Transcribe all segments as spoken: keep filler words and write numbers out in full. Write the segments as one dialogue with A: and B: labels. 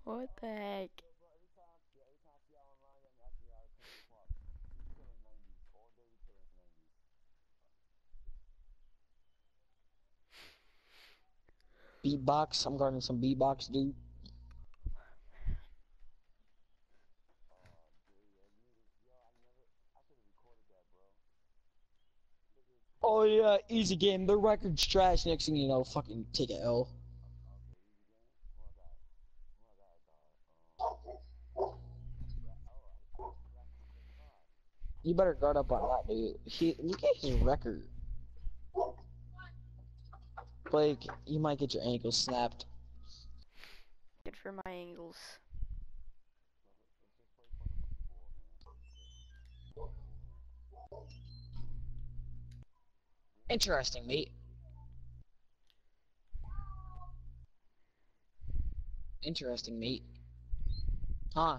A: What the heck?
B: Beatbox. I'm guarding some beatbox, dude. Oh yeah, easy game. The record's trash. Next thing you know, fucking take a L. You better guard up on that, dude. He look at his record. Blake, you might get your ankle snapped.
A: Good for my angles.
B: Interesting, mate. Interesting, mate. Huh?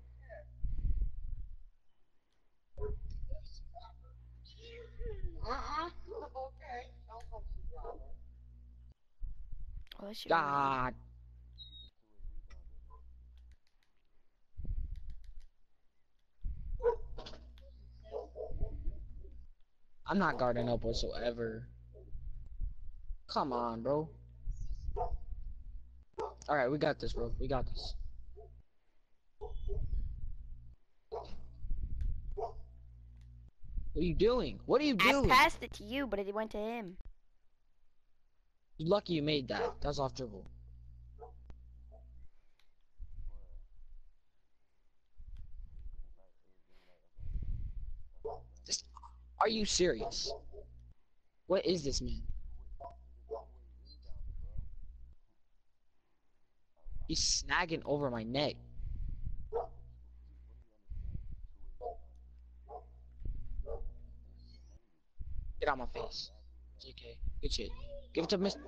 A: Oh, that shit went in.
B: God. I'm not guarding up whatsoever. Come on, bro. Alright, we got this, bro. We got this. What are you doing? What are you
A: I
B: doing?
A: passed it to you, but it went to him.
B: You're lucky you made that. That was off dribble. This, are you serious? What is this, man? He's snagging over my neck. Get out my face. J K. Good shit. Give it to Mister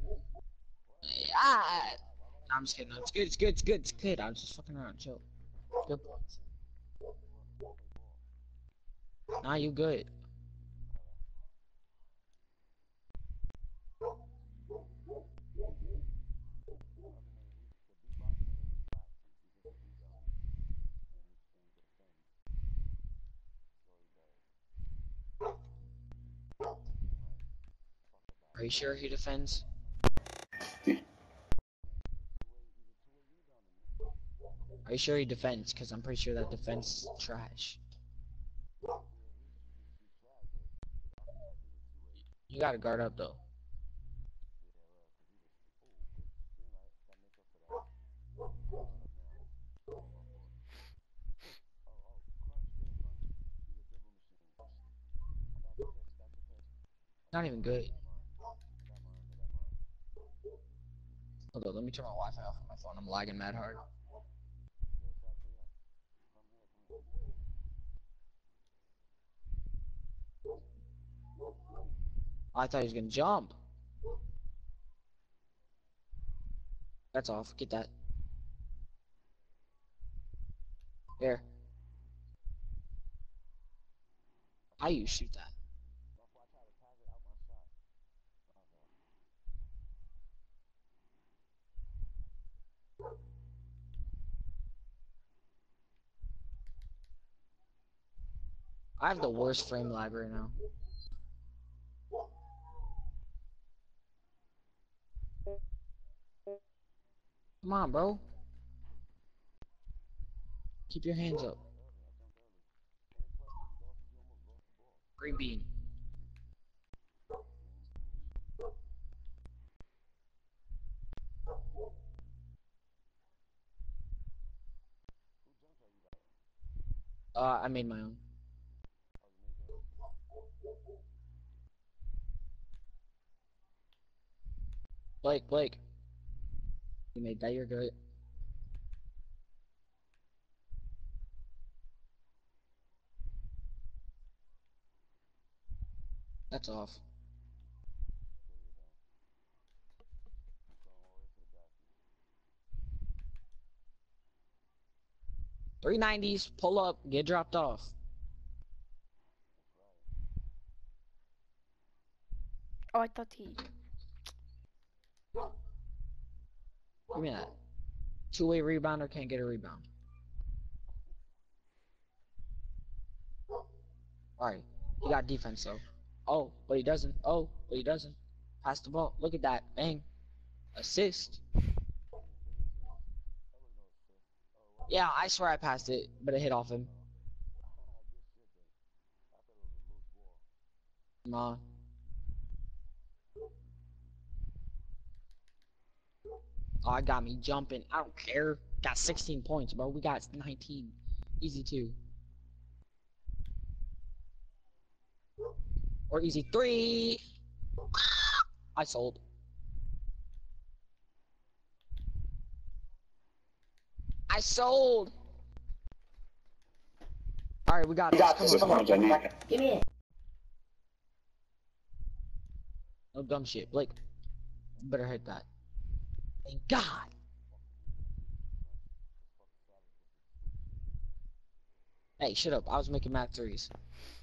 B: Ah! Nah, I'm just kidding. No, it's good. It's good. It's good. It's good. I'm just fucking around. Chill. Good points. Nah, you good. Are you sure he defends? Are you sure he defends? Because I'm pretty sure that defense is trash. You gotta guard up, though. Not even good. Hold on, let me turn my Wi-Fi off on my phone. I'm lagging mad hard. I thought he was gonna jump. That's off. Get that. Here. How you shoot that? I have the worst frame lag right now. Come on, bro. Keep your hands up. Green bean. Uh, I made my own. Blake, Blake. You made that, you're good. That's off. three nineties, pull up, get dropped off.
A: Oh, I thought he.
B: Give me that. Two-way rebounder can't get a rebound. Alright, he got defense though. Oh, but he doesn't. Oh, but he doesn't. Pass the ball. Look at that. Bang. Assist. Yeah, I swear I passed it, but it hit off him. Come on. Oh, it got me jumping. I don't care. Got sixteen points, bro. We got nineteen. Easy two. Or easy three. I sold. I sold. All right, we got
C: You
B: this.
C: got
B: Come
C: this.
B: on,
C: Come on, Jenny.
A: Give me it.
B: no dumb shit. Blake, you better hit that. Thank God. Hey, shut up. I was making mad threes.